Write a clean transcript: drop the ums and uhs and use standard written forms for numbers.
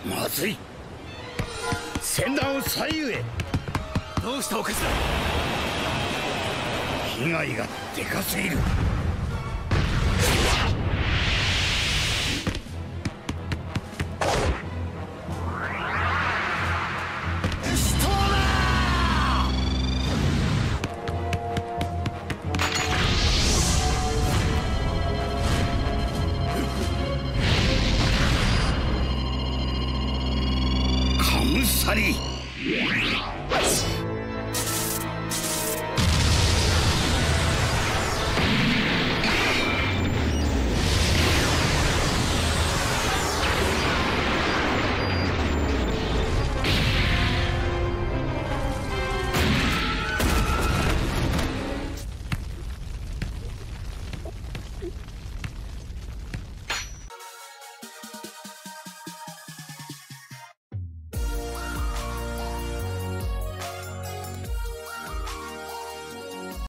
まずい。船団を左右へ。 どうしたお頭。 被害がでかすぎる。カムサリ。